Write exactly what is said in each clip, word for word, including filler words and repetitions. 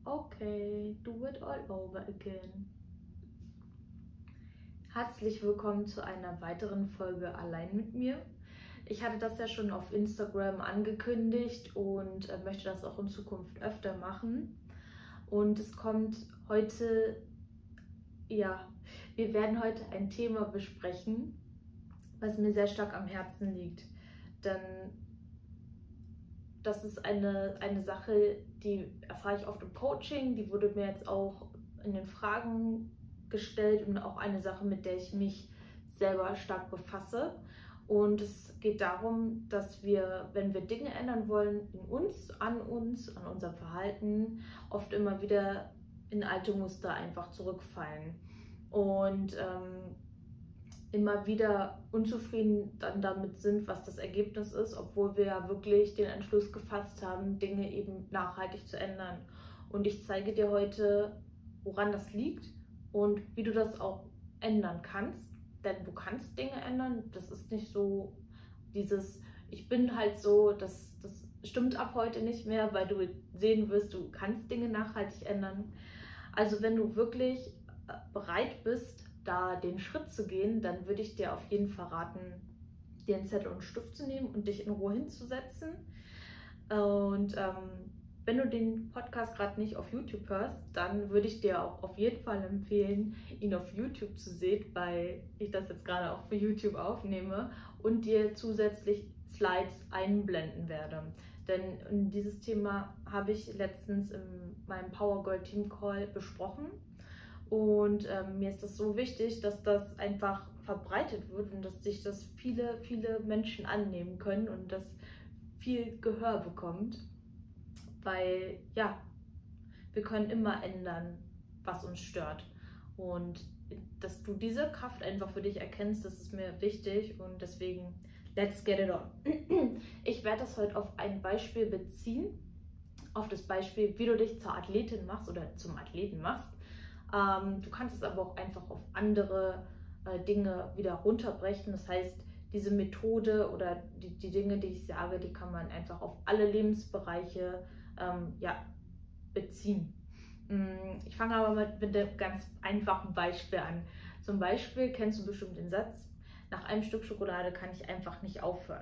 Okay, do it all over again. Herzlich willkommen zu einer weiteren Folge Allein mit mir. Ich hatte das ja schon auf Instagram angekündigt und äh, möchte das auch in Zukunft öfter machen. Und es kommt heute, ja, wir werden heute ein Thema besprechen, was mir sehr stark am Herzen liegt. Denn das ist eine, eine Sache, die erfahre ich oft im Coaching, die wurde mir jetzt auch in den Fragen gestellt und auch eine Sache, mit der ich mich selber stark befasse. Und es geht darum, dass wir, wenn wir Dinge ändern wollen, in uns, an uns, an unserem Verhalten, oft immer wieder in alte Muster einfach zurückfallen. Und ähm, immer wieder unzufrieden dann damit sind, was das Ergebnis ist, obwohl wir ja wirklich den Entschluss gefasst haben, Dinge eben nachhaltig zu ändern. Und ich zeige dir heute, woran das liegt und wie du das auch ändern kannst. Denn du kannst Dinge ändern. Das ist nicht so dieses, ich bin halt so, das, das stimmt ab heute nicht mehr, weil du sehen wirst, du kannst Dinge nachhaltig ändern. Also wenn du wirklich bereit bist, da den Schritt zu gehen, dann würde ich dir auf jeden Fall raten, dir einen Zettel und einen Stift zu nehmen und dich in Ruhe hinzusetzen. Und ähm, wenn du den Podcast gerade nicht auf YouTube hörst, dann würde ich dir auch auf jeden Fall empfehlen, ihn auf YouTube zu sehen, weil ich das jetzt gerade auch für YouTube aufnehme und dir zusätzlich Slides einblenden werde. Denn dieses Thema habe ich letztens in meinem Power Girl Team Call besprochen. Und ähm, mir ist das so wichtig, dass das einfach verbreitet wird und dass sich das viele, viele Menschen annehmen können und das viel Gehör bekommt. Weil, ja, wir können immer ändern, was uns stört. Und dass du diese Kraft einfach für dich erkennst, das ist mir wichtig und deswegen, let's get it on. Ich werde das heute auf ein Beispiel beziehen, auf das Beispiel, wie du dich zur Athletin machst oder zum Athleten machst. Ähm, du kannst es aber auch einfach auf andere äh, Dinge wieder runterbrechen. Das heißt, diese Methode oder die, die Dinge, die ich sage, die kann man einfach auf alle Lebensbereiche ähm, ja, beziehen. Ich fange aber mit, mit einem ganz einfachen Beispiel an. Zum Beispiel kennst du bestimmt den Satz, nach einem Stück Schokolade kann ich einfach nicht aufhören.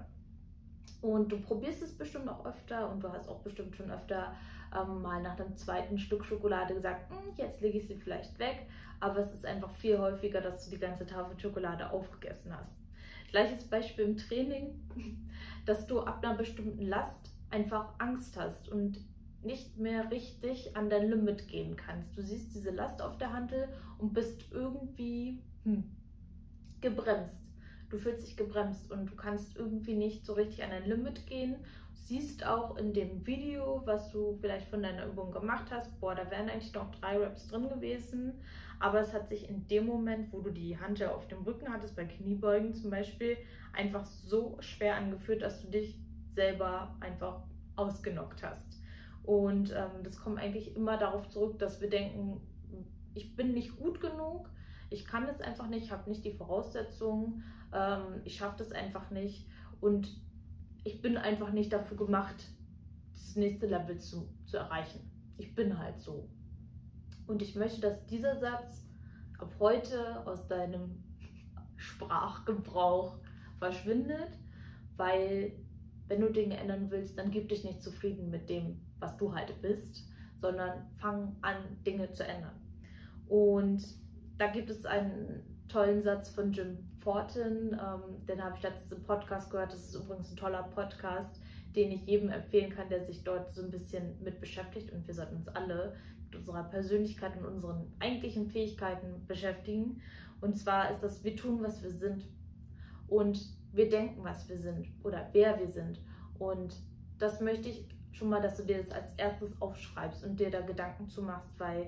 Und du probierst es bestimmt auch öfter und du hast auch bestimmt schon öfter ähm, mal nach dem zweiten Stück Schokolade gesagt, jetzt lege ich sie vielleicht weg, aber es ist einfach viel häufiger, dass du die ganze Tafel Schokolade aufgegessen hast. Gleiches Beispiel im Training, dass du ab einer bestimmten Last einfach Angst hast und nicht mehr richtig an dein Limit gehen kannst. Du siehst diese Last auf der Hantel und bist irgendwie hm, gebremst. Du fühlst dich gebremst und du kannst irgendwie nicht so richtig an dein Limit gehen. Du siehst auch in dem Video, was du vielleicht von deiner Übung gemacht hast, boah, da wären eigentlich noch drei Reps drin gewesen, aber es hat sich in dem Moment, wo du die Hantel auf dem Rücken hattest, bei Kniebeugen zum Beispiel, einfach so schwer angefühlt, dass du dich selber einfach ausgenockt hast. Und ähm, das kommt eigentlich immer darauf zurück, dass wir denken, ich bin nicht gut genug, ich kann es einfach nicht, ich habe nicht die Voraussetzungen, ähm, ich schaffe das einfach nicht und ich bin einfach nicht dafür gemacht, das nächste Level zu, zu erreichen. Ich bin halt so. Und ich möchte, dass dieser Satz ab heute aus deinem Sprachgebrauch verschwindet, weil wenn du Dinge ändern willst, dann gib dich nicht zufrieden mit dem, was du halt bist, sondern fang an, Dinge zu ändern. Und da gibt es einen tollen Satz von Jim Fortin, ähm, den habe ich letztens im Podcast gehört. Das ist übrigens ein toller Podcast, den ich jedem empfehlen kann, der sich dort so ein bisschen mit beschäftigt. Und wir sollten uns alle mit unserer Persönlichkeit und unseren eigentlichen Fähigkeiten beschäftigen. Und zwar ist das, wir tun, was wir sind. Und wir denken, was wir sind oder wer wir sind. Und das möchte ich schon mal, dass du dir das als erstes aufschreibst und dir da Gedanken zu machst, weil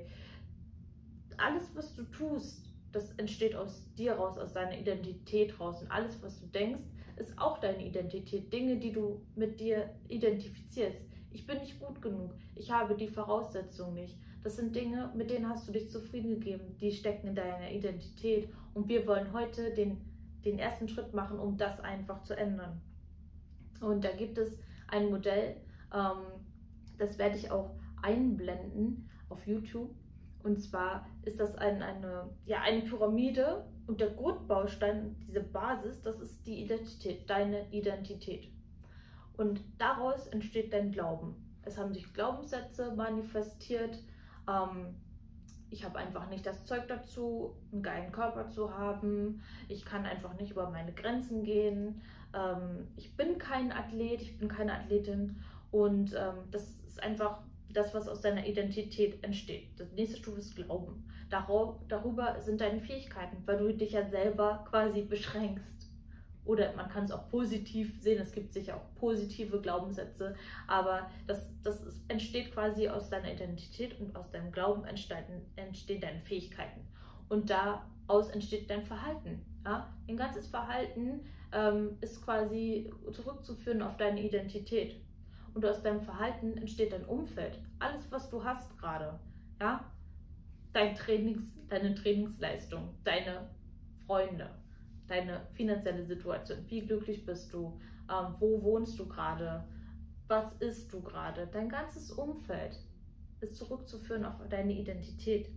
alles, was du tust, das entsteht aus dir raus, aus deiner Identität raus. Und alles, was du denkst, ist auch deine Identität. Dinge, die du mit dir identifizierst. Ich bin nicht gut genug. Ich habe die Voraussetzungen nicht. Das sind Dinge, mit denen hast du dich zufrieden gegeben. Die stecken in deiner Identität. Und wir wollen heute den, den ersten Schritt machen, um das einfach zu ändern. Und da gibt es ein Modell, ähm, das werde ich auch einblenden. auf YouTube. Und zwar ist das ein, eine, ja, eine Pyramide und der Grundbaustein, diese Basis, das ist die Identität, deine Identität. Und daraus entsteht dein Glauben. Es haben sich Glaubenssätze manifestiert. Ähm, ich habe einfach nicht das Zeug dazu, einen geilen Körper zu haben. Ich kann einfach nicht über meine Grenzen gehen. Ähm, ich bin kein Athlet, ich bin keine Athletin. Und ähm, das ist einfach das, was aus deiner Identität entsteht. Die nächste Stufe ist Glauben. Darauf, darüber sind deine Fähigkeiten, weil du dich ja selber quasi beschränkst. Oder man kann es auch positiv sehen, es gibt sicher auch positive Glaubenssätze, aber das, das ist, entsteht quasi aus deiner Identität und aus deinem Glauben entstehen, entstehen deine Fähigkeiten. Und daraus entsteht dein Verhalten. Ja? Dein ganzes Verhalten ähm, ist quasi zurückzuführen auf deine Identität. Und aus deinem Verhalten entsteht dein Umfeld. Alles, was du hast gerade. Ja? Dein Trainings, deine Trainingsleistung, deine Freunde, deine finanzielle Situation, wie glücklich bist du, ähm, wo wohnst du gerade, was isst du gerade, dein ganzes Umfeld ist zurückzuführen auf deine Identität.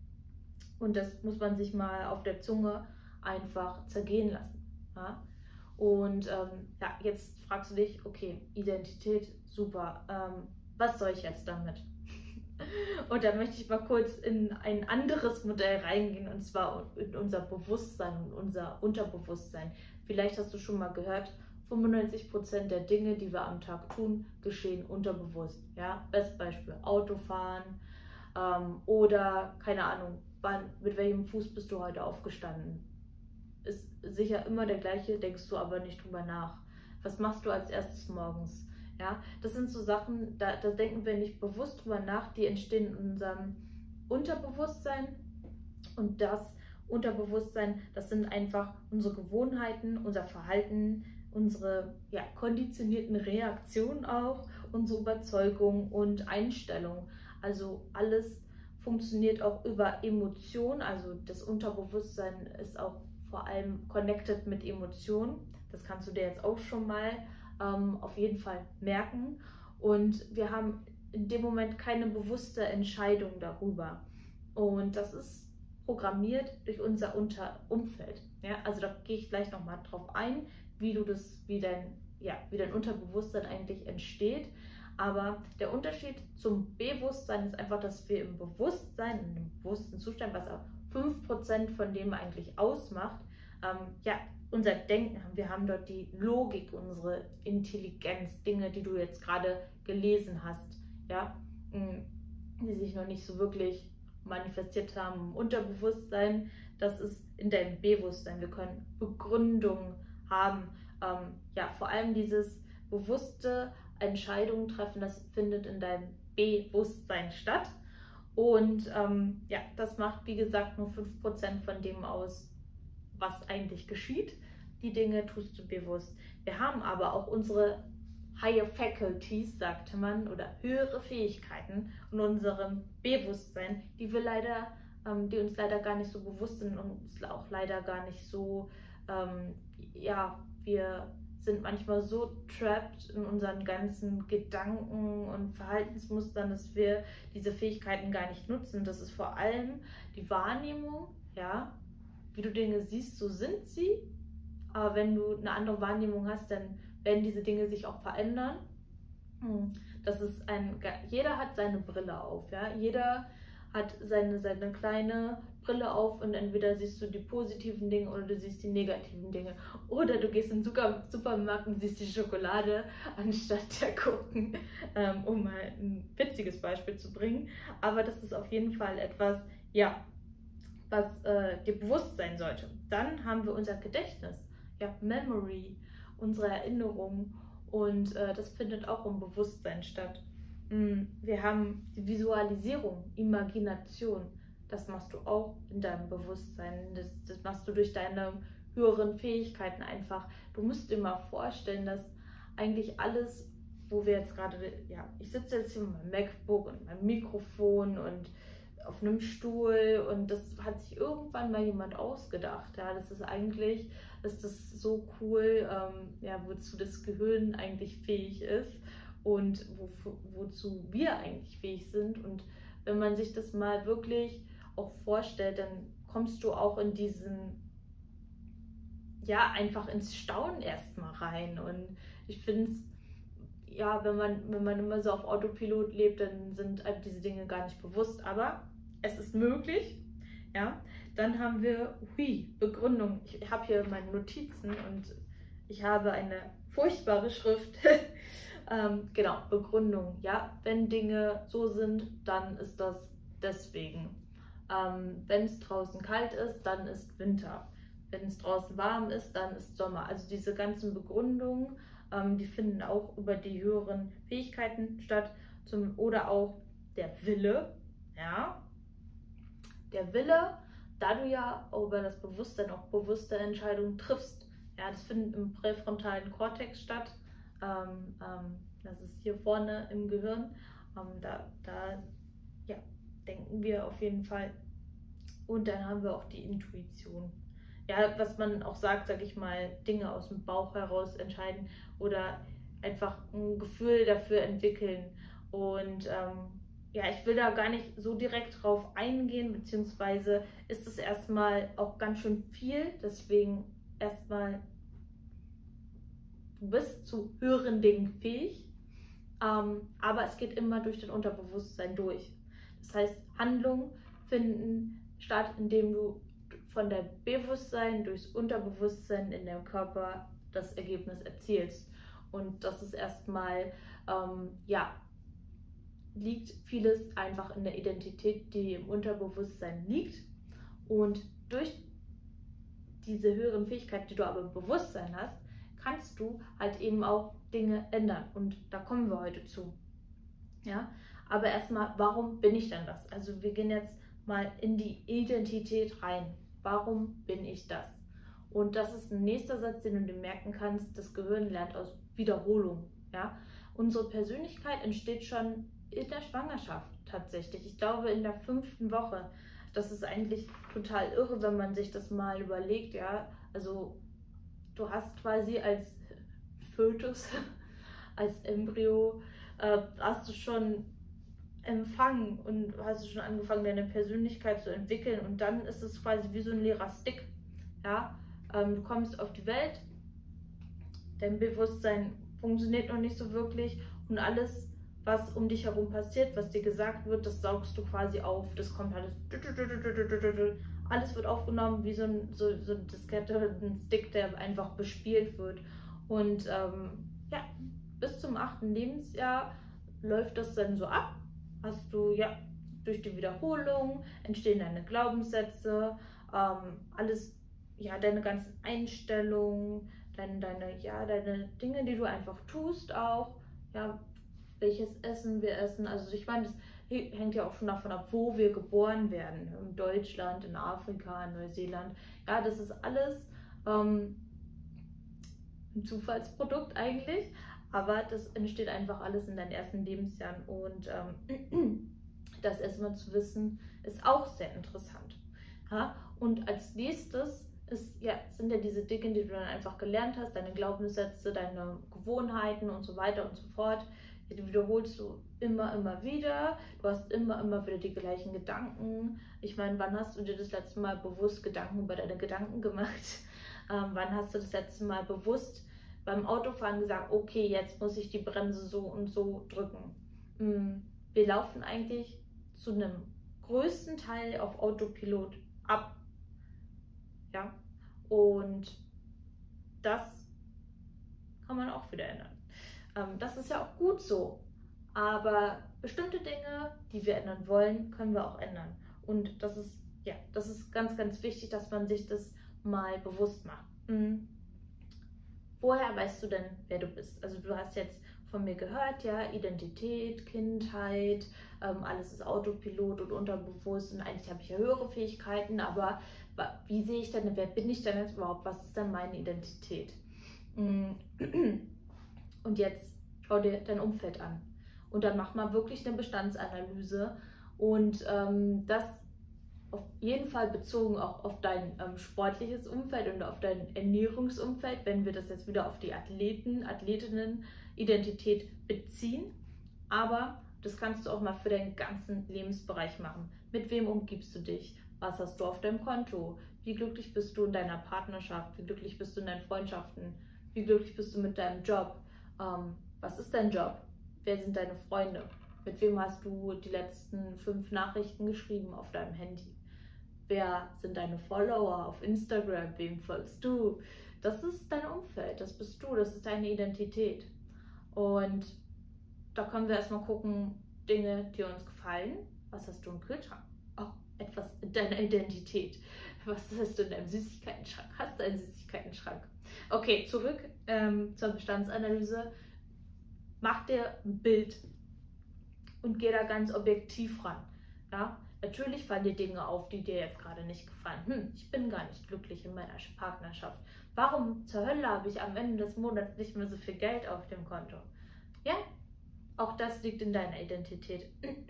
Und das muss man sich mal auf der Zunge einfach zergehen lassen. Ja? Und ähm, ja, jetzt fragst du dich, okay, Identität, super, ähm, was soll ich jetzt damit? Und da möchte ich mal kurz in ein anderes Modell reingehen, und zwar in unser Bewusstsein und unser Unterbewusstsein. Vielleicht hast du schon mal gehört, fünfundneunzig Prozent der Dinge, die wir am Tag tun, geschehen unterbewusst. Ja? Bestes Beispiel, Autofahren ähm, oder, keine Ahnung, wann, mit welchem Fuß bist du heute aufgestanden? Ist sicher immer der gleiche, denkst du aber nicht drüber nach. Was machst du als erstes morgens? Ja, das sind so Sachen, da, da denken wir nicht bewusst drüber nach, die entstehen in unserem Unterbewusstsein. Und das Unterbewusstsein, das sind einfach unsere Gewohnheiten, unser Verhalten, unsere ja, konditionierten Reaktionen auch, unsere Überzeugung und Einstellung. Also alles funktioniert auch über Emotionen, also das Unterbewusstsein ist auch vor allem connected mit Emotionen. Das kannst du dir jetzt auch schon mal ähm, auf jeden Fall merken. Und wir haben in dem Moment keine bewusste Entscheidung darüber. Und das ist programmiert durch unser Unter Umfeld. Ja? Also da gehe ich gleich nochmal drauf ein, wie du das, wie dein, ja, wie dein Unterbewusstsein eigentlich entsteht. Aber der Unterschied zum Bewusstsein ist einfach, dass wir im Bewusstsein, in einem bewussten Zustand, was auch fünf Prozent von dem eigentlich ausmacht, ähm, ja, unser Denken haben. Wir haben dort die Logik, unsere Intelligenz, Dinge, die du jetzt gerade gelesen hast, ja, die sich noch nicht so wirklich manifestiert haben im Unterbewusstsein. Das ist in deinem Bewusstsein. Wir können Begründungen haben. Ähm, ja, vor allem dieses bewusste Entscheidungen treffen, das findet in deinem Bewusstsein statt. Und ähm, ja, das macht, wie gesagt, nur fünf Prozent von dem aus, was eigentlich geschieht. Die Dinge tust du bewusst. Wir haben aber auch unsere Higher Faculties, sagte man, oder höhere Fähigkeiten in unserem Bewusstsein, die wir leider, ähm, die uns leider gar nicht so bewusst sind und uns auch leider gar nicht so, ähm, ja, wir sind manchmal so trapped in unseren ganzen Gedanken und Verhaltensmustern, dass wir diese Fähigkeiten gar nicht nutzen. Das ist vor allem die Wahrnehmung, ja, wie du Dinge siehst, so sind sie. Aber wenn du eine andere Wahrnehmung hast, dann werden diese Dinge sich auch verändern. Das ist ein, jeder hat seine Brille auf, ja. Jeder hat seine, seine kleine Brille auf und entweder siehst du die positiven Dinge oder du siehst die negativen Dinge. Oder du gehst in den Supermarkt und siehst die Schokolade anstatt der Gurken, ähm, um mal ein witziges Beispiel zu bringen. Aber das ist auf jeden Fall etwas, ja, was äh, dir bewusst sein sollte. Dann haben wir unser Gedächtnis, ja, Memory, unsere Erinnerung, und äh, das findet auch im Bewusstsein statt. Wir haben die Visualisierung, Imagination, das machst du auch in deinem Bewusstsein, das, das machst du durch deine höheren Fähigkeiten einfach. Du musst dir mal vorstellen, dass eigentlich alles, wo wir jetzt gerade, ja, ich sitze jetzt hier mit meinem MacBook und meinem Mikrofon und auf einem Stuhl und das hat sich irgendwann mal jemand ausgedacht. Ja, das ist eigentlich, ist das so cool, ähm, ja, wozu das Gehirn eigentlich fähig ist und wo, wozu wir eigentlich fähig sind und wenn man sich das mal wirklich auch vorstellt, dann kommst du auch in diesen, ja, einfach ins Staunen erstmal rein. Und ich finde es, ja, wenn man, wenn man immer so auf Autopilot lebt, dann sind einem diese Dinge gar nicht bewusst. Aber es ist möglich, ja. Dann haben wir, hui, Begründung. Ich habe hier meine Notizen und ich habe eine furchtbare Schrift. ähm, genau, Begründung. Ja, wenn Dinge so sind, dann ist das deswegen. Ähm, wenn es draußen kalt ist, dann ist Winter. Wenn es draußen warm ist, dann ist Sommer. Also diese ganzen Begründungen, ähm, die finden auch über die höheren Fähigkeiten statt. Zum, oder auch der Wille. Ja, der Wille, da du ja über das Bewusstsein auch bewusste Entscheidungen triffst. Ja, das findet im präfrontalen Kortex statt. Ähm, ähm, das ist hier vorne im Gehirn. Ähm, da da ja, denken wir auf jeden Fall. Und dann haben wir auch die Intuition. Ja, was man auch sagt, sag ich mal, Dinge aus dem Bauch heraus entscheiden oder einfach ein Gefühl dafür entwickeln. Und ähm, ja, ich will da gar nicht so direkt drauf eingehen, beziehungsweise ist es erstmal auch ganz schön viel. Deswegen erstmal, du bist zu höheren Dingen fähig, ähm, aber es geht immer durch dein Unterbewusstsein durch. Das heißt, Handlungen finden statt, indem du von deinem Bewusstsein durchs Unterbewusstsein in deinem Körper das Ergebnis erzielst. Und das ist erstmal, ähm, ja, liegt vieles einfach in der Identität, die im Unterbewusstsein liegt. Und durch diese höheren Fähigkeiten, die du aber im Bewusstsein hast, kannst du halt eben auch Dinge ändern. Und da kommen wir heute zu. Ja, aber erstmal, warum bin ich denn das? Also wir gehen jetzt mal in die Identität rein. Warum bin ich das? Und das ist ein nächster Satz, den du dir merken kannst. Das Gehirn lernt aus Wiederholung. Ja? Unsere Persönlichkeit entsteht schon in der Schwangerschaft tatsächlich. Ich glaube in der fünften Woche. Das ist eigentlich total irre, wenn man sich das mal überlegt. Ja? Also du hast quasi als Fötus, als Embryo, äh, hast du schon empfangen und hast du schon angefangen, deine Persönlichkeit zu entwickeln, und dann ist es quasi wie so ein leerer Stick. Ja? Ähm, du kommst auf die Welt, dein Bewusstsein funktioniert noch nicht so wirklich und alles, was um dich herum passiert, was dir gesagt wird, das saugst du quasi auf. Das kommt alles, alles wird aufgenommen wie so ein, so, so ein Diskette, ein Stick, der einfach bespielt wird. Und ähm, ja, bis zum achten Lebensjahr läuft das dann so ab. Hast du, ja, durch die Wiederholung entstehen deine Glaubenssätze, ähm, alles, ja, deine ganzen Einstellungen, deine, deine, ja, deine Dinge, die du einfach tust auch, ja, welches Essen wir essen. Also ich meine, das hängt ja auch schon davon ab, wo wir geboren werden. In Deutschland, in Afrika, in Neuseeland. Ja, das ist alles ähm, ein Zufallsprodukt eigentlich. Aber das entsteht einfach alles in deinen ersten Lebensjahren. Und ähm, das erstmal zu wissen, ist auch sehr interessant. Ja? Und als nächstes ist, ja, sind ja diese Dinge, die du dann einfach gelernt hast, deine Glaubenssätze, deine Gewohnheiten und so weiter und so fort. Die wiederholst du immer, immer wieder. Du hast immer, immer wieder die gleichen Gedanken. Ich meine, wann hast du dir das letzte Mal bewusst Gedanken über deine Gedanken gemacht? Ähm, wann hast du das letzte Mal bewusst beim Autofahren gesagt, okay, jetzt muss ich die Bremse so und so drücken? Wir laufen eigentlich zu einem größten Teil auf Autopilot ab. Ja? Und das kann man auch wieder ändern. Das ist ja auch gut so, aber bestimmte Dinge, die wir ändern wollen, können wir auch ändern. Und das ist, ja, das ist ganz, ganz wichtig, dass man sich das mal bewusst macht. Mhm. Woher weißt du denn, wer du bist? Also du hast jetzt von mir gehört, ja, Identität, Kindheit, ähm, alles ist Autopilot und unterbewusst und eigentlich habe ich ja höhere Fähigkeiten, aber wie sehe ich denn, wer bin ich denn jetzt überhaupt? Was ist denn meine Identität? Mhm. Und jetzt schau dir dein Umfeld an und dann mach mal wirklich eine Bestandsanalyse und ähm, das auf jeden Fall bezogen auch auf dein ähm, sportliches Umfeld und auf dein Ernährungsumfeld, wenn wir das jetzt wieder auf die Athleten, Athletinnen-Identität beziehen. Aber Das kannst du auch mal für deinen ganzen Lebensbereich machen. Mit wem umgibst du dich? Was hast du auf deinem Konto? Wie glücklich bist du in deiner Partnerschaft? Wie glücklich bist du in deinen Freundschaften? Wie glücklich bist du mit deinem Job? Ähm, was ist dein Job? Wer sind deine Freunde? Mit wem hast du die letzten fünf Nachrichten geschrieben auf deinem Handy? Wer sind deine Follower auf Instagram? Wem folgst du? Das ist dein Umfeld, das bist du, das ist deine Identität. Und da können wir erstmal gucken, Dinge, die uns gefallen. Was hast du im Kühlschrank? Oh, etwas in deiner Identität. Was hast du in deinem Süßigkeitenschrank? Hast du einen Süßigkeitenschrank? Okay, zurück ähm, zur Bestandsanalyse. Mach dir ein Bild und geh da ganz objektiv ran. Ja? Natürlich fallen dir Dinge auf, die dir jetzt gerade nicht gefallen. Hm, ich bin gar nicht glücklich in meiner Partnerschaft. Warum zur Hölle habe ich am Ende des Monats nicht mehr so viel Geld auf dem Konto? Ja, auch das liegt in deiner Identität.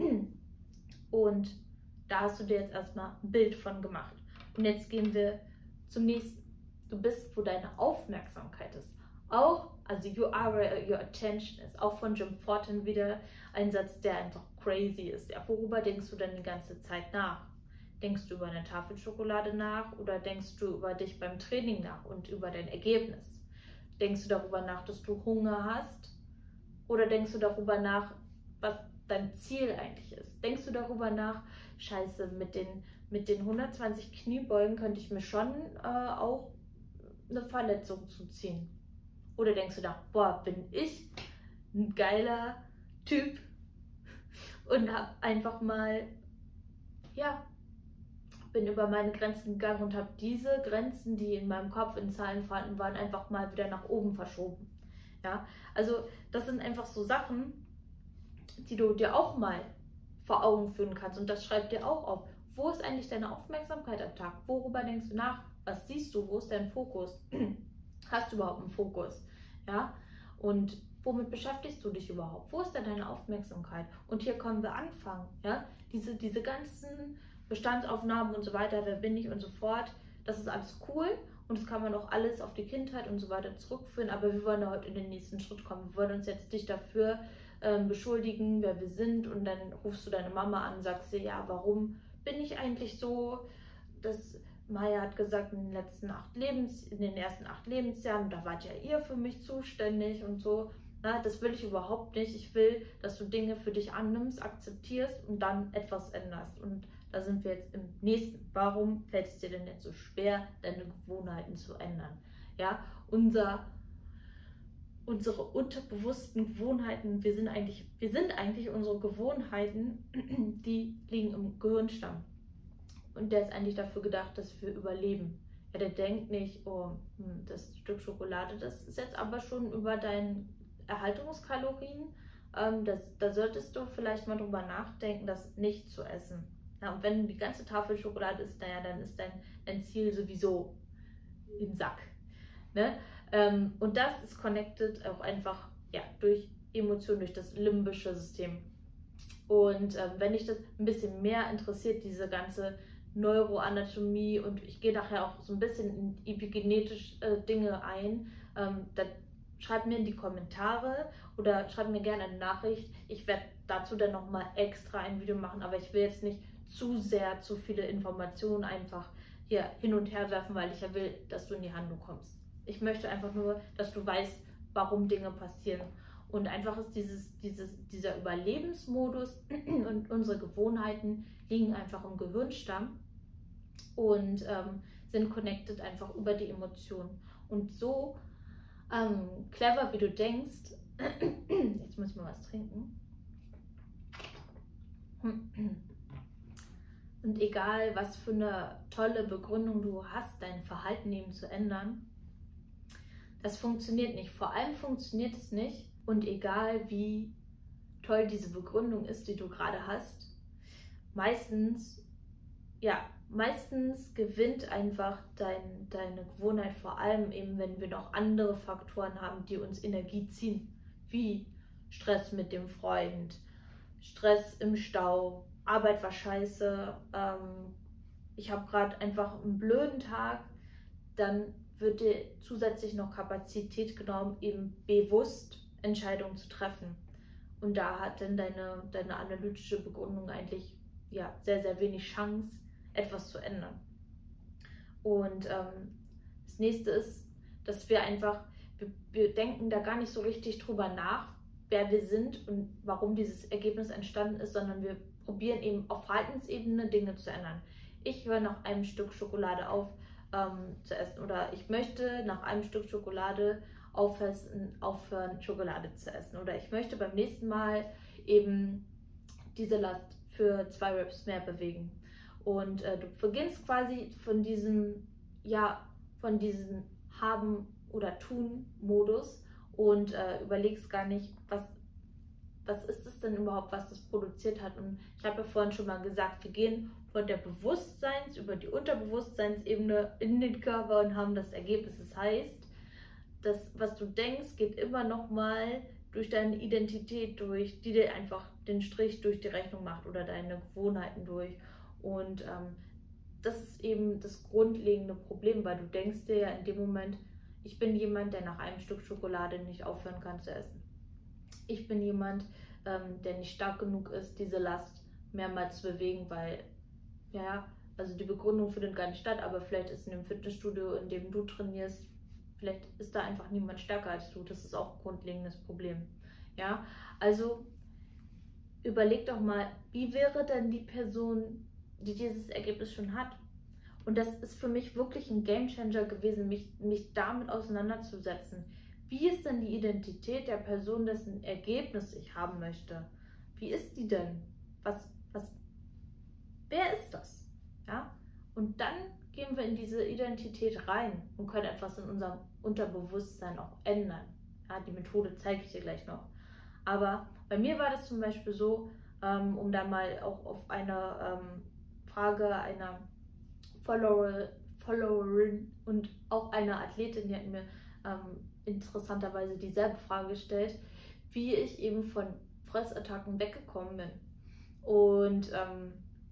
Und da hast du dir jetzt erstmal ein Bild von gemacht. Und jetzt gehen wir zum nächsten. Du bist, wo deine Aufmerksamkeit ist. Auch, also you are where your attention is. Auch von Jim Fortin wieder ein Satz, der einfach crazy ist. Ja, worüber denkst du denn die ganze Zeit nach? Denkst du über eine Tafel Schokolade nach oder denkst du über dich beim Training nach und über dein Ergebnis? Denkst du darüber nach, dass du Hunger hast? Oder denkst du darüber nach, was dein Ziel eigentlich ist? Denkst du darüber nach, scheiße, mit den, mit den hundertzwanzig Kniebeugen könnte ich mir schon äh, auch eine Verletzung zuziehen? Oder denkst du nach, boah, bin ich ein geiler Typ und hab einfach mal, ja, bin über meine Grenzen gegangen und habe diese Grenzen, die in meinem Kopf in Zahlen vorhanden waren, einfach mal wieder nach oben verschoben. Ja, also das sind einfach so Sachen, die du dir auch mal vor Augen führen kannst und das schreibt dir auch auf. Wo ist eigentlich deine Aufmerksamkeit am Tag? Worüber denkst du nach? Was siehst du? Wo ist dein Fokus? Hast du überhaupt einen Fokus? Ja, und womit beschäftigst du dich überhaupt? Wo ist denn deine Aufmerksamkeit? Und hier können wir anfangen. Ja, diese, diese ganzen Bestandsaufnahmen und so weiter, wer bin ich und so fort, das ist alles cool. Und das kann man auch alles auf die Kindheit und so weiter zurückführen. Aber wir wollen heute in den nächsten Schritt kommen. Wir wollen uns jetzt nicht dafür ähm, beschuldigen, wer wir sind. Und dann rufst du deine Mama an und sagst dir, ja, warum bin ich eigentlich so? Das Maya hat gesagt, in den letzten acht Lebens, in den ersten acht Lebensjahren, da wart ja ihr für mich zuständig und so. Na, das will ich überhaupt nicht. Ich will, dass du Dinge für dich annimmst, akzeptierst und dann etwas änderst. Und da sind wir jetzt im nächsten. Warum fällt es dir denn jetzt so schwer, deine Gewohnheiten zu ändern? Ja, unser, unsere unterbewussten Gewohnheiten, wir sind eigentlich, wir sind eigentlich unsere Gewohnheiten, die liegen im Gehirnstamm. Und der ist eigentlich dafür gedacht, dass wir überleben. Ja, der denkt nicht, oh, das Stück Schokolade, das ist jetzt aber schon über deinen Erhaltungskalorien. Ähm, das, da solltest du vielleicht mal drüber nachdenken, das nicht zu essen. Ja, und wenn du die ganze Tafel Schokolade isst, naja, dann ist dein, dein Ziel sowieso im Sack. Ne? Ähm, und das ist connected auch einfach ja, durch Emotionen, durch das limbische System. Und ähm, wenn dich das ein bisschen mehr interessiert, diese ganze Neuroanatomie, und ich gehe nachher auch so ein bisschen in epigenetische äh, Dinge ein, ähm, dann schreib mir in die Kommentare oder schreib mir gerne eine Nachricht. Ich werde dazu dann nochmal extra ein Video machen, aber ich will jetzt nicht zu sehr, zu viele Informationen einfach hier hin und her werfen, weil ich ja will, dass du in die Handlung kommst. Ich möchte einfach nur, dass du weißt, warum Dinge passieren. Und einfach ist dieses, dieses, dieser Überlebensmodus und unsere Gewohnheiten liegen einfach im Gehirnstamm und ähm, sind connected einfach über die Emotionen. Und so ähm, clever wie du denkst, jetzt muss ich mal was trinken. Und egal, was für eine tolle Begründung du hast, dein Verhalten eben zu ändern, das funktioniert nicht. Vor allem funktioniert es nicht. Und egal, wie toll diese Begründung ist, die du gerade hast, meistens, ja, meistens gewinnt einfach dein, deine Gewohnheit, vor allem eben, wenn wir noch andere Faktoren haben, die uns Energie ziehen, wie Stress mit dem Freund, Stress im Stau, Arbeit war scheiße, ähm, ich habe gerade einfach einen blöden Tag, dann wird dir zusätzlich noch Kapazität genommen, eben bewusst Entscheidungen zu treffen. Und da hat dann deine, deine analytische Begründung eigentlich ja, sehr, sehr wenig Chance, etwas zu ändern. Und ähm, das nächste ist, dass wir einfach, wir, wir denken da gar nicht so richtig drüber nach, wer wir sind und warum dieses Ergebnis entstanden ist, sondern wir probieren eben auf Verhaltensebene Dinge zu ändern. Ich höre nach einem Stück Schokolade auf ähm, zu essen oder ich möchte nach einem Stück Schokolade aufhören, aufhören, Schokolade zu essen oder ich möchte beim nächsten Mal eben diese Last für zwei Reps mehr bewegen. Und äh, du beginnst quasi von diesem, ja, von diesem Haben- oder Tun-Modus und äh, überlegst gar nicht, was, was ist es denn überhaupt, was das produziert hat. Und ich habe ja vorhin schon mal gesagt, wir gehen von der Bewusstseins- über die Unterbewusstseinsebene in den Körper und haben das Ergebnis. Das heißt, das, was du denkst, geht immer noch mal durch deine Identität durch, die dir einfach den Strich durch die Rechnung macht oder deine Gewohnheiten durch. Und ähm, das ist eben das grundlegende Problem, weil du denkst dir ja in dem Moment, ich bin jemand, der nach einem Stück Schokolade nicht aufhören kann zu essen. Ich bin jemand, ähm, der nicht stark genug ist, diese Last mehrmals zu bewegen, weil, ja, also die Begründung findet gar nicht statt, aber vielleicht ist in dem Fitnessstudio, in dem du trainierst, vielleicht ist da einfach niemand stärker als du. Das ist auch ein grundlegendes Problem. Ja, also überleg doch mal, wie wäre denn die Person, die dieses Ergebnis schon hat? Und das ist für mich wirklich ein Gamechanger gewesen, mich, mich damit auseinanderzusetzen. Wie ist denn die Identität der Person, dessen Ergebnis ich haben möchte? Wie ist die denn? Was, was, wer ist das? Ja? Und dann gehen wir in diese Identität rein und können etwas in unserem Unterbewusstsein auch ändern. Ja, die Methode zeige ich dir gleich noch. Aber bei mir war das zum Beispiel so, ähm, um da mal auch auf eine ähm, Frage einer Follower, Followerin und auch einer Athletin, die hat mir ähm, interessanterweise dieselbe Frage gestellt, wie ich eben von Fressattacken weggekommen bin. Und ähm,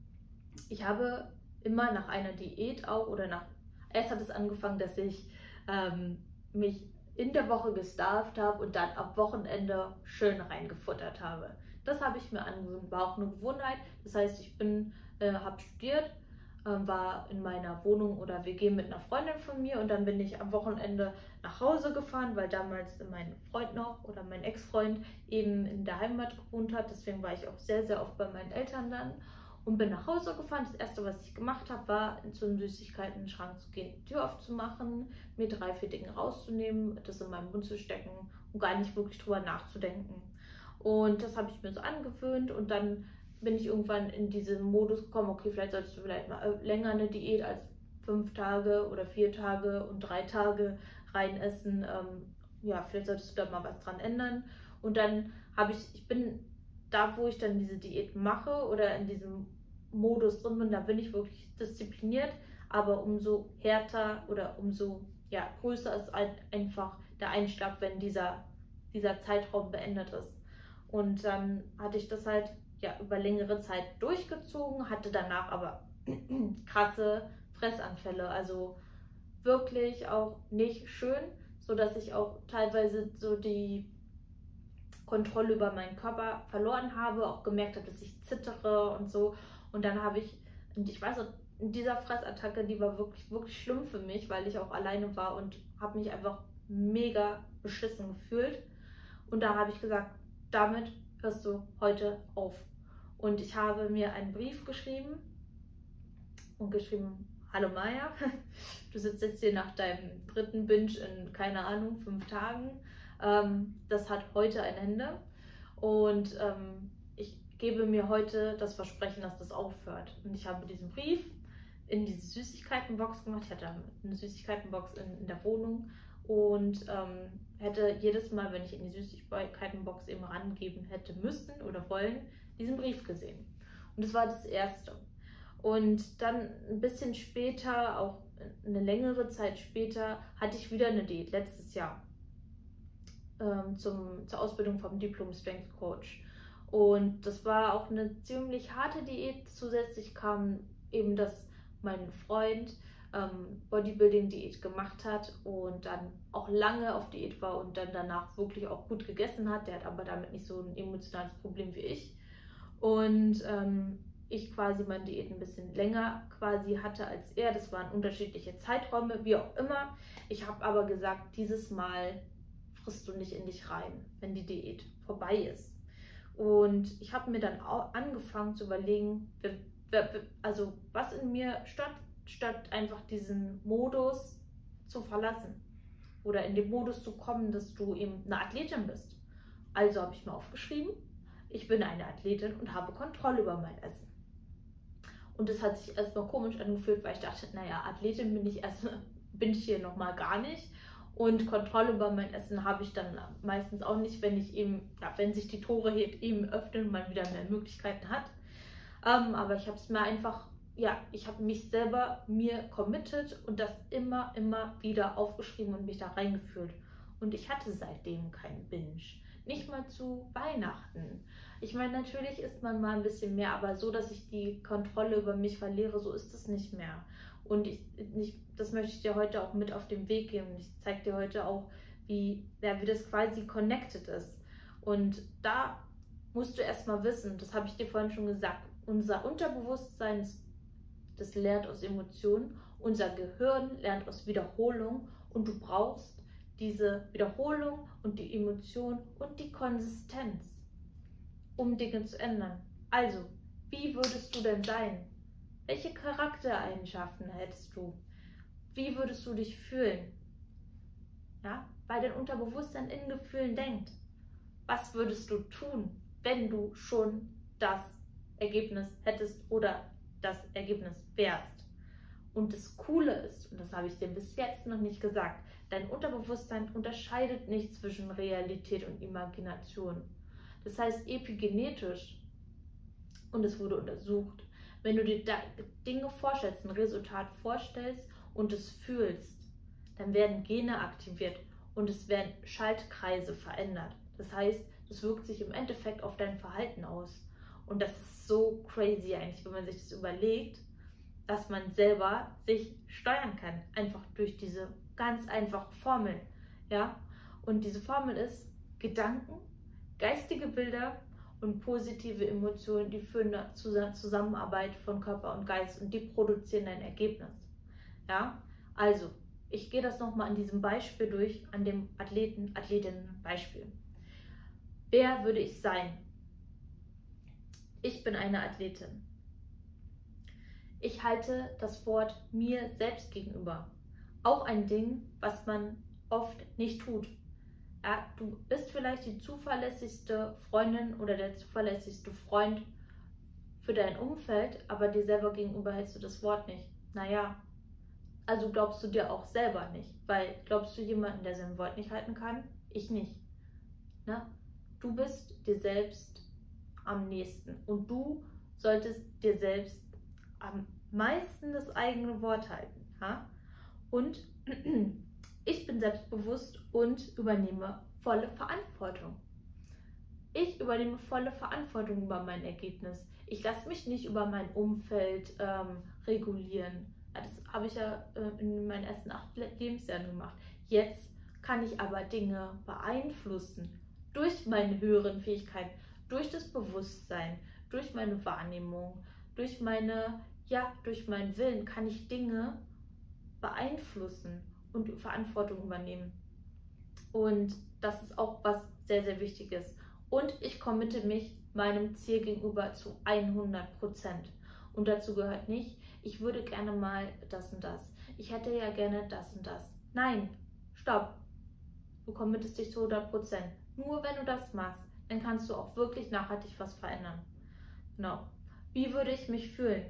ich habe immer nach einer Diät auch oder nach, erst hat es angefangen, dass ich ähm, mich in der Woche gestarvt habe und dann am Wochenende schön reingefuttert habe. Das habe ich mir angewöhnt, war auch eine Gewohnheit. Das heißt, ich bin, äh, habe studiert, äh, war in meiner Wohnung oder W G mit einer Freundin von mir und dann bin ich am Wochenende nach Hause gefahren, weil damals mein Freund noch oder mein Ex-Freund eben in der Heimat gewohnt hat. Deswegen war ich auch sehr, sehr oft bei meinen Eltern dann. Und bin nach Hause gefahren. Das erste, was ich gemacht habe, war in so einen Süßigkeiten-Schrank zu gehen, die Tür aufzumachen, mir drei, vier Dinge rauszunehmen, das in meinen Mund zu stecken und gar nicht wirklich drüber nachzudenken. Und das habe ich mir so angewöhnt und dann bin ich irgendwann in diesen Modus gekommen, okay, vielleicht solltest du vielleicht mal länger eine Diät als fünf Tage oder vier Tage und drei Tage rein essen. Ähm, ja, vielleicht solltest du da mal was dran ändern. Und dann habe ich, ich bin da, wo ich dann diese Diät mache oder in diesem Modus drin bin, da bin ich wirklich diszipliniert, aber umso härter oder umso ja, größer ist halt einfach der Einschlag, wenn dieser, dieser Zeitraum beendet ist. Und dann hatte ich das halt ja, über längere Zeit durchgezogen, hatte danach aber krasse Fressanfälle, also wirklich auch nicht schön, sodass ich auch teilweise so die Kontrolle über meinen Körper verloren habe, auch gemerkt habe, dass ich zittere und so. Und dann habe ich, und ich weiß auch, in dieser Fressattacke, die war wirklich, wirklich schlimm für mich, weil ich auch alleine war und habe mich einfach mega beschissen gefühlt. Und da habe ich gesagt, damit hörst du heute auf. Und ich habe mir einen Brief geschrieben und geschrieben, hallo Maja, du sitzt jetzt hier nach deinem dritten Binge in, keine Ahnung, fünf Tagen. Ähm, das hat heute ein Ende und ähm, ich gebe mir heute das Versprechen, dass das aufhört. Und ich habe diesen Brief in diese Süßigkeitenbox gemacht. Ich hatte eine Süßigkeitenbox in, in der Wohnung und ähm, hätte jedes Mal, wenn ich in die Süßigkeitenbox eben rangeben hätte müssen oder wollen, diesen Brief gesehen. Und das war das Erste. Und dann ein bisschen später, auch eine längere Zeit später, hatte ich wieder eine Diät, letztes Jahr, ähm, zum, zur Ausbildung vom Diplom Strength Coach. Und das war auch eine ziemlich harte Diät. Zusätzlich kam eben, dass mein Freund ähm, Bodybuilding-Diät gemacht hat und dann auch lange auf Diät war und dann danach wirklich auch gut gegessen hat. Der hat aber damit nicht so ein emotionales Problem wie ich. Und ähm, ich quasi meine Diät ein bisschen länger quasi hatte als er. Das waren unterschiedliche Zeiträume, wie auch immer. Ich habe aber gesagt, dieses Mal frisst du nicht in dich rein, wenn die Diät vorbei ist. Und ich habe mir dann auch angefangen zu überlegen, also was in mir statt, statt einfach diesen Modus zu verlassen oder in den Modus zu kommen, dass du eben eine Athletin bist. Also habe ich mir aufgeschrieben, ich bin eine Athletin und habe Kontrolle über mein Essen. Und das hat sich erstmal komisch angefühlt, weil ich dachte, naja, Athletin bin ich erst, bin ich hier nochmal gar nicht. Und Kontrolle über mein Essen habe ich dann meistens auch nicht, wenn ich eben, ja, wenn sich die Tore hier eben öffnen und man wieder mehr Möglichkeiten hat. Ähm, aber ich habe es mir einfach, ja, ich habe mich selber mir committed und das immer, immer wieder aufgeschrieben und mich da reingefühlt. Und ich hatte seitdem keinen Binge. Nicht mal zu Weihnachten. Ich meine, natürlich isst man mal ein bisschen mehr, aber so, dass ich die Kontrolle über mich verliere, so ist es nicht mehr. Und ich, ich, das möchte ich dir heute auch mit auf den Weg geben. Ich zeige dir heute auch, wie, ja, wie das quasi connected ist. Und da musst du erstmal wissen, das habe ich dir vorhin schon gesagt, unser Unterbewusstsein, das lernt aus Emotionen, unser Gehirn lernt aus Wiederholung und du brauchst diese Wiederholung und die Emotion und die Konsistenz, um Dinge zu ändern. Also, wie würdest du denn sein? Welche Charaktereigenschaften hättest du? Wie würdest du dich fühlen? Ja, weil dein Unterbewusstsein in Gefühlen denkt. Was würdest du tun, wenn du schon das Ergebnis hättest oder das Ergebnis wärst? Und das Coole ist, und das habe ich dir bis jetzt noch nicht gesagt, dein Unterbewusstsein unterscheidet nicht zwischen Realität und Imagination. Das heißt, epigenetisch, und es wurde untersucht, wenn du dir Dinge vorstellst, ein Resultat vorstellst und es fühlst, dann werden Gene aktiviert und es werden Schaltkreise verändert. Das heißt, das wirkt sich im Endeffekt auf dein Verhalten aus. Und das ist so crazy eigentlich, wenn man sich das überlegt, dass man selber sich steuern kann, einfach durch diese ganz einfache Formel. Ja? Und diese Formel ist Gedanken, geistige Bilder und positive Emotionen, die führen zu Zusammenarbeit von Körper und Geist und die produzieren ein Ergebnis. Ja? Also, ich gehe das nochmal an diesem Beispiel durch, an dem Athleten, Athletinnen-Beispiel. Wer würde ich sein? Ich bin eine Athletin. Ich halte das Wort mir selbst gegenüber. Auch ein Ding, was man oft nicht tut. Ja, du bist vielleicht die zuverlässigste Freundin oder der zuverlässigste Freund für dein Umfeld, aber dir selber gegenüber hältst du das Wort nicht. Naja, also glaubst du dir auch selber nicht, weil glaubst du jemanden, der sein Wort nicht halten kann? Ich nicht. Na? Du bist dir selbst am nächsten und du solltest dir selbst am meisten das eigene Wort halten. Ja? Und ich bin selbstbewusst und übernehme volle Verantwortung. Ich übernehme volle Verantwortung über mein Ergebnis. Ich lasse mich nicht über mein Umfeld ähm, regulieren. Das habe ich ja äh, in meinen ersten acht Lebensjahren gemacht. Jetzt kann ich aber Dinge beeinflussen durch meine höheren Fähigkeiten, durch das Bewusstsein, durch meine Wahrnehmung, durch meine, ja, durch meinen Willen kann ich Dinge beeinflussen und Verantwortung übernehmen. Und das ist auch was sehr, sehr Wichtiges. Und ich committe mich meinem Ziel gegenüber zu hundert Prozent. Und dazu gehört nicht, ich würde gerne mal das und das. Ich hätte ja gerne das und das. Nein, stopp. Du committest dich zu hundert Prozent. Nur wenn du das machst, dann kannst du auch wirklich nachhaltig was verändern. Genau. Wie würde ich mich fühlen?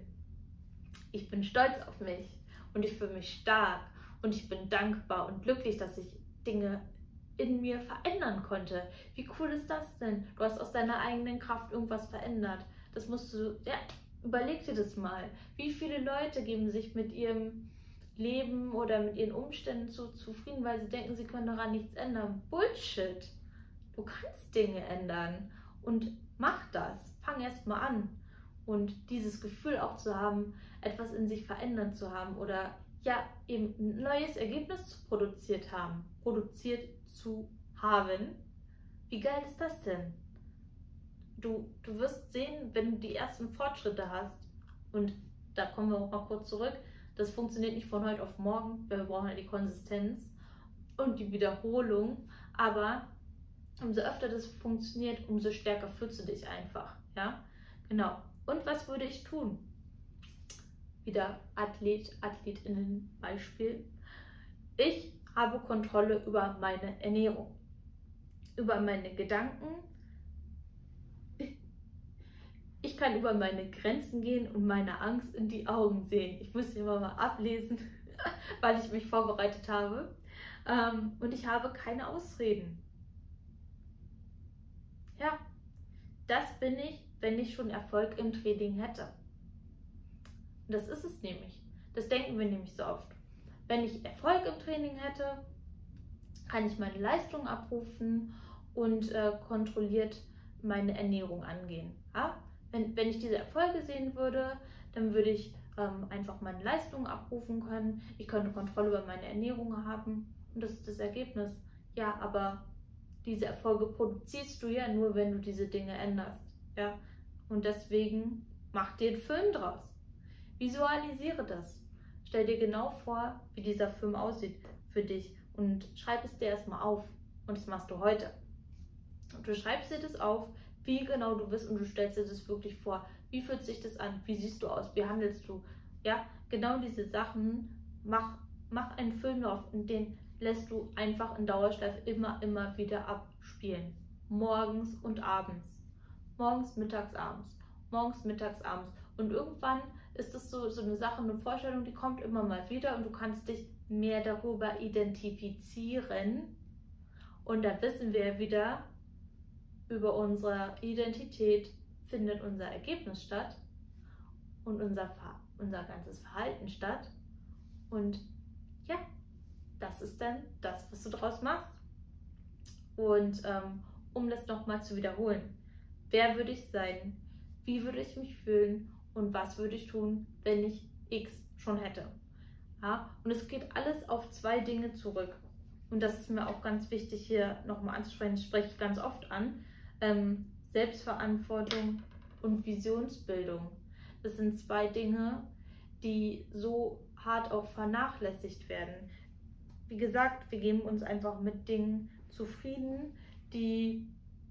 Ich bin stolz auf mich und ich fühle mich stark und ich bin dankbar und glücklich, dass ich Dinge in mir verändern konnte. Wie cool ist das denn? Du hast aus deiner eigenen Kraft irgendwas verändert. Das musst du, ja, überleg dir das mal. Wie viele Leute geben sich mit ihrem Leben oder mit ihren Umständen zu zufrieden, weil sie denken, sie können daran nichts ändern. Bullshit! Du kannst Dinge ändern und mach das. Fang erst mal an. Und dieses Gefühl auch zu haben, etwas in sich verändern zu haben oder ja eben ein neues Ergebnis zu produziert haben, produziert zu haben. Wie geil ist das denn? Du, du wirst sehen, wenn du die ersten Fortschritte hast, und da kommen wir auch mal kurz zurück, das funktioniert nicht von heute auf morgen, weil wir brauchen ja die Konsistenz und die Wiederholung, aber umso öfter das funktioniert, umso stärker fühlst du dich einfach, ja, genau. Und was würde ich tun? Wieder Athlet, AthletInnen Beispiel. Ich habe Kontrolle über meine Ernährung, über meine Gedanken. Ich kann über meine Grenzen gehen und meine Angst in die Augen sehen. Ich muss immer mal ablesen, weil ich mich vorbereitet habe. Und ich habe keine Ausreden. Ja, das bin ich, wenn ich schon Erfolg im Training hätte. Und das ist es nämlich. Das denken wir nämlich so oft. Wenn ich Erfolg im Training hätte, kann ich meine Leistung abrufen und äh, kontrolliert meine Ernährung angehen. Ja? Wenn, wenn ich diese Erfolge sehen würde, dann würde ich ähm, einfach meine Leistung abrufen können. Ich könnte Kontrolle über meine Ernährung haben. Und das ist das Ergebnis. Ja, aber diese Erfolge produzierst du ja nur, wenn du diese Dinge änderst. Ja? Und deswegen mach dir einen Film draus. Visualisiere das. Stell dir genau vor, wie dieser Film aussieht für dich und schreib es dir erstmal auf. Und das machst du heute. Und du schreibst dir das auf, wie genau du bist, und du stellst dir das wirklich vor. Wie fühlt sich das an? Wie siehst du aus? Wie handelst du? Ja, genau diese Sachen. Mach, mach einen Film drauf, und den lässt du einfach in Dauerschleife immer, immer wieder abspielen. Morgens und abends. Morgens, mittags, abends. Morgens, mittags, abends. Und irgendwann ist das so, so eine Sache, eine Vorstellung, die kommt immer mal wieder, und du kannst dich mehr darüber identifizieren. Und da wissen wir wieder, über unsere Identität findet unser Ergebnis statt und unser, unser ganzes Verhalten statt. Und ja, das ist dann das, was du daraus machst. Und ähm, um das nochmal zu wiederholen, wer würde ich sein, wie würde ich mich fühlen und was würde ich tun, wenn ich X schon hätte. Ja? Und es geht alles auf zwei Dinge zurück. Und das ist mir auch ganz wichtig hier nochmal anzusprechen, das spreche ich ganz oft an. Ähm, Selbstverantwortung und Visionsbildung. Das sind zwei Dinge, die so hart auch vernachlässigt werden. Wie gesagt, wir geben uns einfach mit Dingen zufrieden, die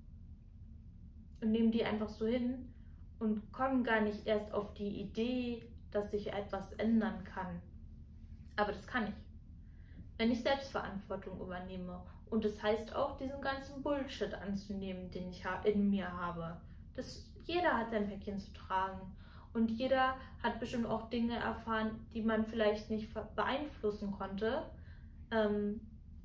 und nehmen die einfach so hin und kommen gar nicht erst auf die Idee, dass sich etwas ändern kann. Aber das kann ich, wenn ich Selbstverantwortung übernehme. Und das heißt auch, diesen ganzen Bullshit anzunehmen, den ich in mir habe. Das, jeder hat sein Päckchen zu tragen. Und jeder hat bestimmt auch Dinge erfahren, die man vielleicht nicht beeinflussen konnte. Ähm,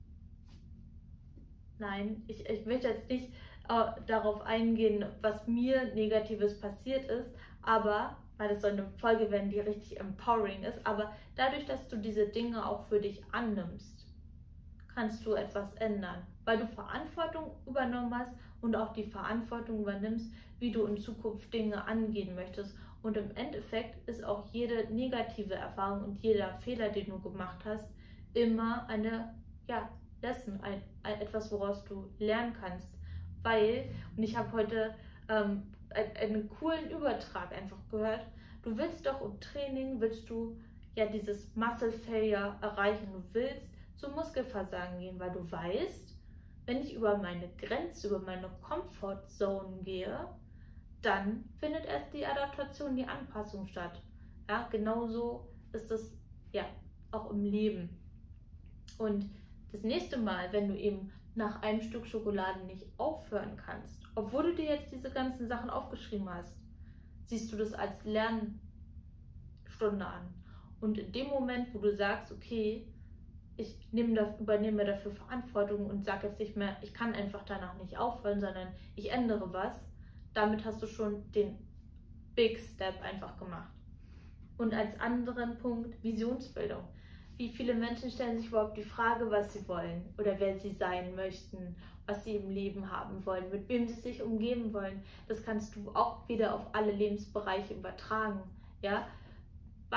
nein, ich, ich möchte jetzt nicht äh, darauf eingehen, was mir Negatives passiert ist, aber, weil das soll eine Folge werden, die richtig empowering ist, aber dadurch, dass du diese Dinge auch für dich annimmst, kannst du etwas ändern, weil du Verantwortung übernommen hast und auch die Verantwortung übernimmst, wie du in Zukunft Dinge angehen möchtest. Und im Endeffekt ist auch jede negative Erfahrung und jeder Fehler, den du gemacht hast, immer eine ja, Lesson, ein, ein, etwas, woraus du lernen kannst. Weil, und ich habe heute ähm, einen, einen coolen Übertrag einfach gehört, du willst doch im Training, willst du ja dieses Muscle Failure erreichen, du willst zum Muskelversagen gehen, weil du weißt, wenn ich über meine Grenze, über meine Comfort Zone gehe, dann findet erst die Adaptation, die Anpassung statt. Ja, genauso ist es ja auch im Leben. Und das nächste Mal, wenn du eben nach einem Stück Schokolade nicht aufhören kannst, obwohl du dir jetzt diese ganzen Sachen aufgeschrieben hast, siehst du das als Lernstunde an. Und in dem Moment, wo du sagst, okay, ich nehme das, übernehme dafür Verantwortung und sage jetzt nicht mehr, ich kann einfach danach nicht aufhören, sondern ich ändere was, damit hast du schon den Big Step einfach gemacht. Und als anderen Punkt Visionsbildung. Wie viele Menschen stellen sich überhaupt die Frage, was sie wollen oder wer sie sein möchten, was sie im Leben haben wollen, mit wem sie sich umgeben wollen. Das kannst du auch wieder auf alle Lebensbereiche übertragen. Ja? Was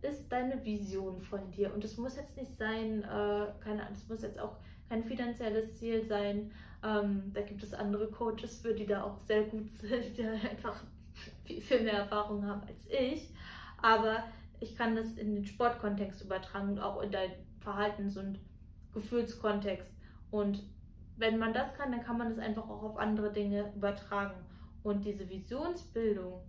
ist deine Vision von dir. Und es muss jetzt nicht sein, äh, keine Ahnung, es muss jetzt auch kein finanzielles Ziel sein. Ähm, da gibt es andere Coaches für, die da auch sehr gut sind, die einfach viel, viel mehr Erfahrung haben als ich. Aber ich kann das in den Sportkontext übertragen und auch in deinen Verhaltens- und Gefühlskontext. Und wenn man das kann, dann kann man das einfach auch auf andere Dinge übertragen. Und diese Visionsbildung,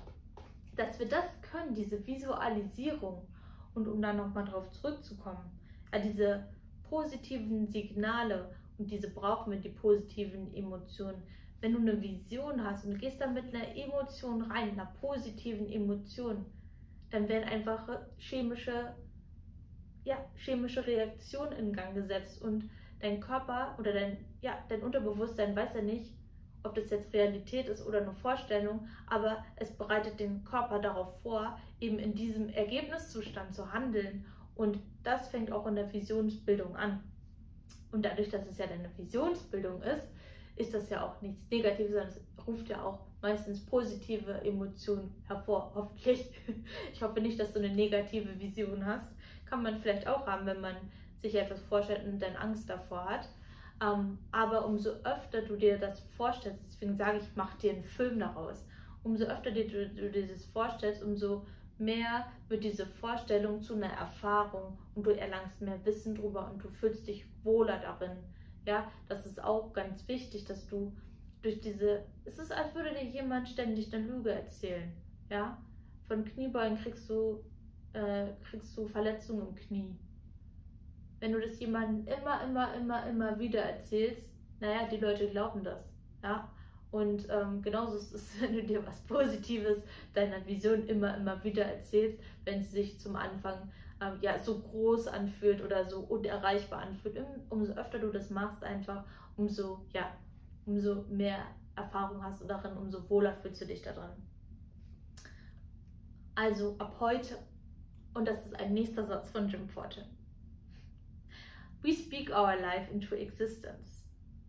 dass wir das können, diese Visualisierung, und um dann nochmal drauf zurückzukommen, ja, diese positiven Signale, und diese brauchen wir, die positiven Emotionen. Wenn du eine Vision hast und du gehst da mit einer Emotion rein, einer positiven Emotion, dann werden einfach chemische, ja, chemische Reaktionen in Gang gesetzt und dein Körper oder dein, ja, dein Unterbewusstsein weiß ja nicht, ob das jetzt Realität ist oder eine Vorstellung, aber es bereitet den Körper darauf vor, eben in diesem Ergebniszustand zu handeln. Und das fängt auch in der Visionsbildung an. Und dadurch, dass es ja eine Visionsbildung ist, ist das ja auch nichts Negatives, sondern es ruft ja auch meistens positive Emotionen hervor, hoffentlich. Ich hoffe nicht, dass du eine negative Vision hast. Kann man vielleicht auch haben, wenn man sich etwas vorstellt und dann Angst davor hat. Ähm, aber umso öfter du dir das vorstellst, deswegen sage ich, mach dir einen Film daraus. Umso öfter dir, du, du dir das vorstellst, umso mehr wird diese Vorstellung zu einer Erfahrung und du erlangst mehr Wissen drüber und du fühlst dich wohler darin. Ja, das ist auch ganz wichtig, dass du durch diese, es ist, als würde dir jemand ständig eine Lüge erzählen. Ja, von Kniebeugen kriegst du, äh, kriegst du Verletzungen im Knie. Wenn du das jemandem immer, immer, immer, immer wieder erzählst, naja, die Leute glauben das. Ja, und ähm, genauso ist es, wenn du dir was Positives deiner Vision immer, immer wieder erzählst, wenn es sich zum Anfang ähm, ja, so groß anfühlt oder so unerreichbar anfühlt. Umso öfter du das machst, einfach, umso, ja, umso mehr Erfahrung hast du darin, umso wohler fühlst du dich daran. Also ab heute, und das ist ein nächster Satz von Jim Fortin: We speak our life into existence.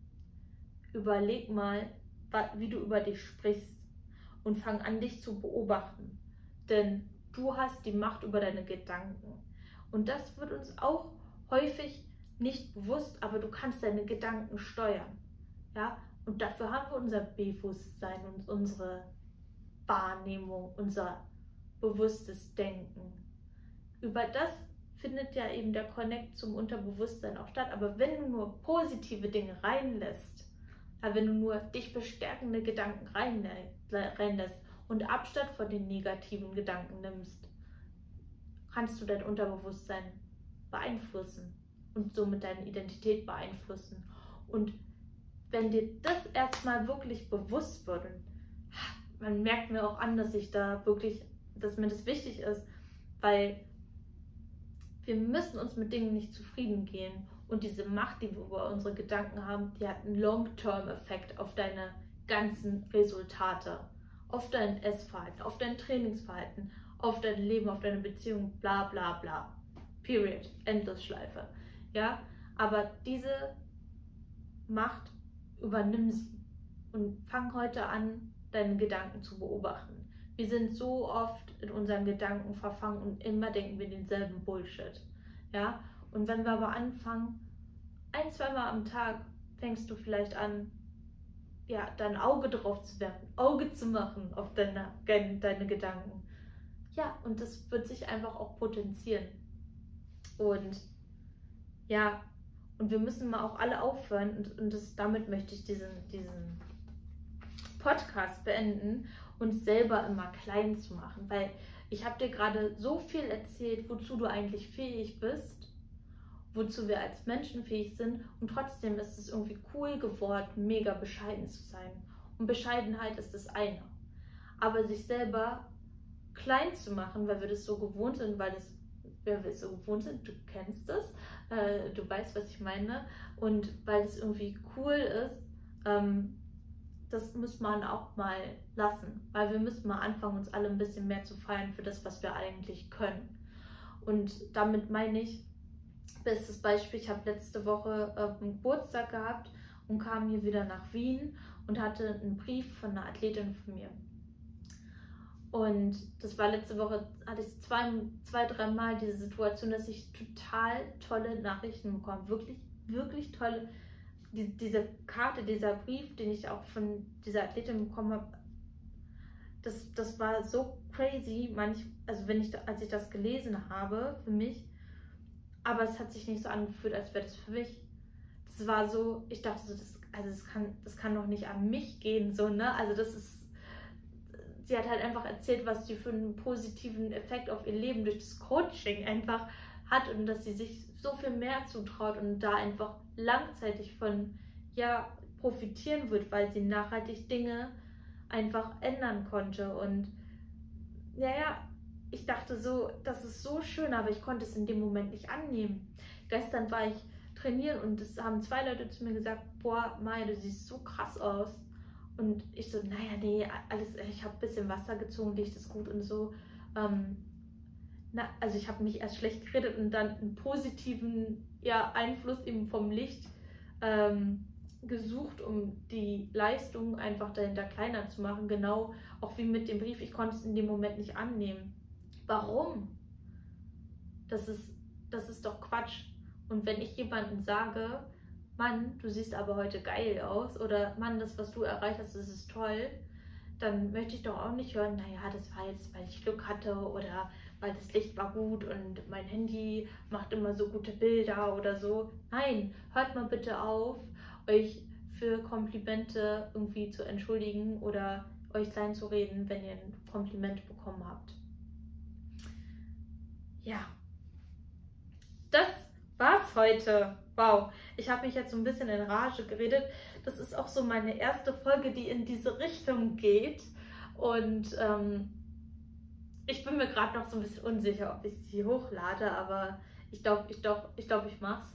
Überleg mal, wie du über dich sprichst und fang an, dich zu beobachten. Denn du hast die Macht über deine Gedanken. Und das wird uns auch häufig nicht bewusst, aber du kannst deine Gedanken steuern. Ja? Und dafür haben wir unser Bewusstsein und unsere Wahrnehmung, unser bewusstes Denken. Über das findet ja eben der Connect zum Unterbewusstsein auch statt. Aber wenn du nur positive Dinge reinlässt, wenn du nur dich bestärkende Gedanken reinlässt und Abstand von den negativen Gedanken nimmst, kannst du dein Unterbewusstsein beeinflussen und somit deine Identität beeinflussen. Und wenn dir das erstmal wirklich bewusst wird, man merkt mir auch an, dass ich da wirklich, dass mir das wichtig ist, weil wir müssen uns mit Dingen nicht zufrieden geben. Und diese Macht, die wir über unsere Gedanken haben, die hat einen Long-Term-Effekt auf deine ganzen Resultate, auf dein Essverhalten, auf dein Trainingsverhalten, auf dein Leben, auf deine Beziehung, bla bla bla. Period. Endlosschleife. Ja, aber diese Macht, übernimm sie und fang heute an, deine Gedanken zu beobachten. Wir sind so oft in unseren Gedanken verfangen und immer denken wir denselben Bullshit. Ja, und wenn wir aber anfangen, ein, zweimal am Tag fängst du vielleicht an, ja, dein Auge drauf zu werfen, Auge zu machen auf deine, deine Gedanken. Ja, und das wird sich einfach auch potenzieren. Und ja, und wir müssen mal auch alle aufhören, und, und das, damit möchte ich diesen, diesen Podcast beenden, uns selber immer klein zu machen, weil ich habe dir gerade so viel erzählt, wozu du eigentlich fähig bist, wozu wir als Menschen fähig sind, und trotzdem ist es irgendwie cool geworden, mega bescheiden zu sein. Und Bescheidenheit ist das eine. Aber sich selber klein zu machen, weil wir das so gewohnt sind, weil das, weil wir es so gewohnt sind, du kennst das, äh, du weißt, was ich meine, und weil es irgendwie cool ist, ähm, das muss man auch mal lassen, weil wir müssen mal anfangen, uns alle ein bisschen mehr zu feiern für das, was wir eigentlich können. Und damit meine ich, bestes Beispiel, ich habe letzte Woche äh, einen Geburtstag gehabt und kam hier wieder nach Wien und hatte einen Brief von einer Athletin von mir. Und das war letzte Woche, hatte ich zwei, zwei, drei Mal diese Situation, dass ich total tolle Nachrichten bekomme. Wirklich, wirklich tolle. Die, diese Karte, dieser Brief, den ich auch von dieser Athletin bekommen habe, das, das war so crazy, manch, also wenn ich, als ich das gelesen habe, für mich, aber es hat sich nicht so angefühlt, als wäre das für mich. Das war so, ich dachte so, das, also das kann, das kann doch nicht an mich gehen, so, ne? Also das ist, sie hat halt einfach erzählt, was sie für einen positiven Effekt auf ihr Leben durch das Coaching einfach hat und dass sie sich so viel mehr zutraut und da einfach langzeitig von, ja, profitieren wird, weil sie nachhaltig Dinge einfach ändern konnte. Und ja, ja, ich dachte so, das ist so schön, aber ich konnte es in dem Moment nicht annehmen. Gestern war ich trainieren und es haben zwei Leute zu mir gesagt, boah, Maya, du siehst so krass aus. Und ich so, naja, nee, alles, ich habe ein bisschen Wasser gezogen, liegt es gut und so. Ähm, na, also ich habe mich erst schlecht geredet und dann einen positiven, ja, Einfluss eben vom Licht ähm, gesucht, um die Leistung einfach dahinter kleiner zu machen. Genau, auch wie mit dem Brief, ich konnte es in dem Moment nicht annehmen. Warum? Das ist, das ist doch Quatsch. Und wenn ich jemandem sage, Mann, du siehst aber heute geil aus oder Mann, das, was du erreicht hast, das ist toll, dann möchte ich doch auch nicht hören, naja, das war jetzt, weil ich Glück hatte oder weil das Licht war gut und mein Handy macht immer so gute Bilder oder so. Nein, hört mal bitte auf, euch für Komplimente irgendwie zu entschuldigen oder euch klein zu reden, wenn ihr ein Kompliment bekommen habt. Ja, das war's heute. Wow, ich habe mich jetzt so ein bisschen in Rage geredet. Das ist auch so meine erste Folge, die in diese Richtung geht. Und ähm, ich bin mir gerade noch so ein bisschen unsicher, ob ich sie hochlade, aber ich glaube, ich, glaub, ich, glaub, ich mach's.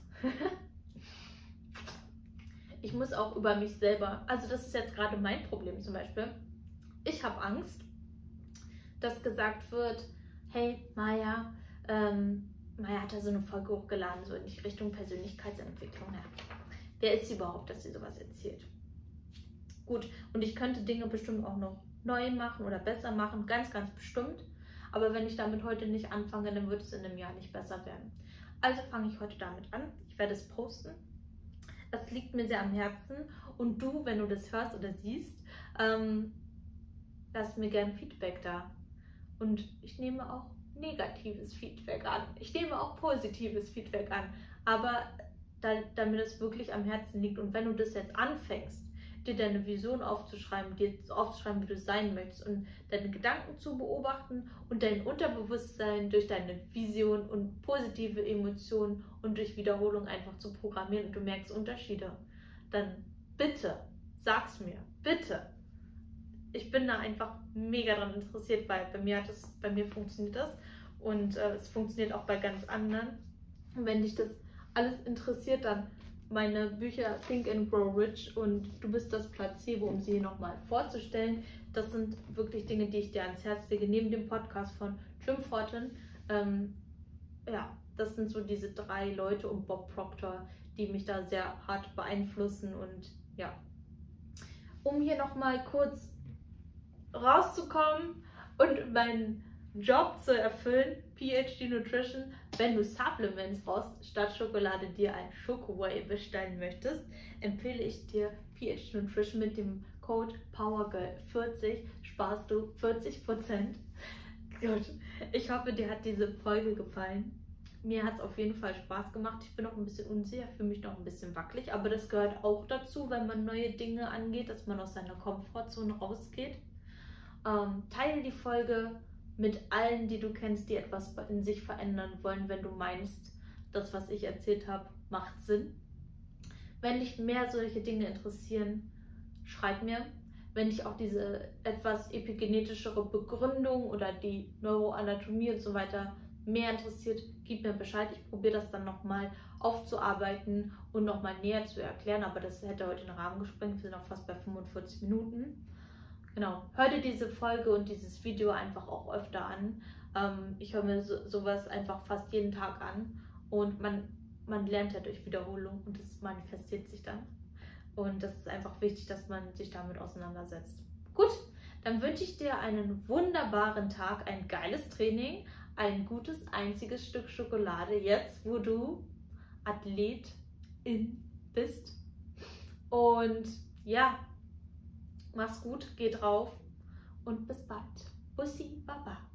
Ich muss auch über mich selber, also das ist jetzt gerade mein Problem zum Beispiel. Ich habe Angst, dass gesagt wird, hey Maya, ähm, Maya hat da so eine Folge hochgeladen, so in die Richtung Persönlichkeitsentwicklung. Ja. Wer ist sie überhaupt, dass sie sowas erzählt? Gut, und ich könnte Dinge bestimmt auch noch neu machen oder besser machen, ganz, ganz bestimmt. Aber wenn ich damit heute nicht anfange, dann wird es in einem Jahr nicht besser werden. Also fange ich heute damit an. Ich werde es posten. Das liegt mir sehr am Herzen. Und du, wenn du das hörst oder siehst, ähm, lass mir gerne Feedback da. Und ich nehme auch negatives Feedback an. Ich nehme auch positives Feedback an. Aber da, damit es wirklich am Herzen liegt. Und wenn du das jetzt anfängst, dir deine Vision aufzuschreiben, dir aufzuschreiben, wie du sein möchtest und deine Gedanken zu beobachten und dein Unterbewusstsein durch deine Vision und positive Emotionen und durch Wiederholung einfach zu programmieren und du merkst Unterschiede, dann bitte, sag's mir, bitte. Ich bin da einfach mega dran interessiert, weil bei mir hat es, bei mir funktioniert das und äh, es funktioniert auch bei ganz anderen. Und wenn dich das alles interessiert, dann meine Bücher Think and Grow Rich und Du bist das Placebo, um sie hier nochmal vorzustellen. Das sind wirklich Dinge, die ich dir ans Herz lege, neben dem Podcast von Jim Fortin. Ähm, ja, das sind so diese drei Leute und Bob Proctor, die mich da sehr hart beeinflussen. Und ja, um hier nochmal kurz rauszukommen und meinen Job zu erfüllen, P H D Nutrition, wenn du Supplements brauchst, statt Schokolade dir ein Schoko-Whey bestellen möchtest, empfehle ich dir P H D Nutrition mit dem Code POWERGIRL vierzig, sparst du vierzig Prozent. Gut, ich hoffe, dir hat diese Folge gefallen. Mir hat es auf jeden Fall Spaß gemacht. Ich bin noch ein bisschen unsicher, fühle mich noch ein bisschen wackelig, aber das gehört auch dazu, wenn man neue Dinge angeht, dass man aus seiner Komfortzone rausgeht. Ähm, teile die Folge mit allen, die du kennst, die etwas in sich verändern wollen, wenn du meinst, das, was ich erzählt habe, macht Sinn. Wenn dich mehr solche Dinge interessieren, schreib mir. Wenn dich auch diese etwas epigenetischere Begründung oder die Neuroanatomie und so weiter mehr interessiert, gib mir Bescheid. Ich probiere das dann nochmal aufzuarbeiten und nochmal näher zu erklären, aber das hätte heute den Rahmen gesprengt. Wir sind auch fast bei fünfundvierzig Minuten. Genau, hör dir diese Folge und dieses Video einfach auch öfter an. Ähm, ich höre mir so, sowas einfach fast jeden Tag an und man, man lernt ja durch Wiederholung und es manifestiert sich dann. Und das ist einfach wichtig, dass man sich damit auseinandersetzt. Gut, dann wünsche ich dir einen wunderbaren Tag, ein geiles Training, ein gutes einziges Stück Schokolade, jetzt wo du Athletin bist. Und ja, mach's gut, geh drauf und bis bald. Bussi, Baba.